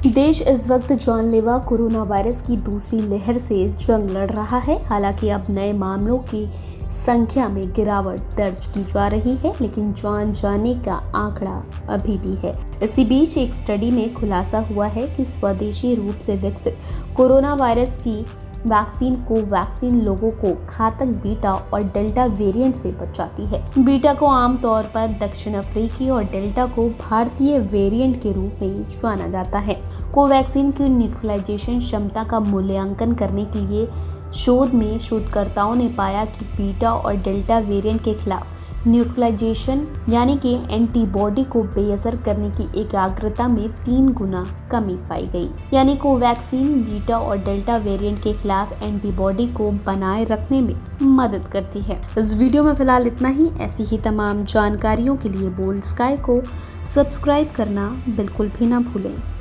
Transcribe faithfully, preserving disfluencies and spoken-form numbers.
देश इस वक्त जानलेवा कोरोना वायरस की दूसरी लहर से जंग लड़ रहा है। हालांकि अब नए मामलों की संख्या में गिरावट दर्ज की जा रही है, लेकिन जान जाने का आंकड़ा अभी भी है। इसी बीच एक स्टडी में खुलासा हुआ है कि स्वदेशी रूप से विकसित कोरोना वायरस की वैक्सीन को वैक्सीन लोगों को घातक बीटा और डेल्टा वेरिएंट से बचाती है। बीटा को आमतौर पर दक्षिण अफ्रीकी और डेल्टा को भारतीय वेरिएंट के रूप में जाना जाता है। कोवैक्सीन की न्यूट्रलाइजेशन क्षमता का मूल्यांकन करने के लिए शोध में शोधकर्ताओं ने पाया कि बीटा और डेल्टा वेरिएंट के खिलाफ न्यूट्रलाइजेशन यानी कि एंटीबॉडी को बेअसर करने की एकाग्रता में तीन गुना कमी पाई गई। यानी कोवैक्सीन बीटा और डेल्टा वेरिएंट के खिलाफ एंटीबॉडी को बनाए रखने में मदद करती है। इस वीडियो में फिलहाल इतना ही। ऐसी ही तमाम जानकारियों के लिए बोल्ड स्काई को सब्सक्राइब करना बिल्कुल भी ना भूलें।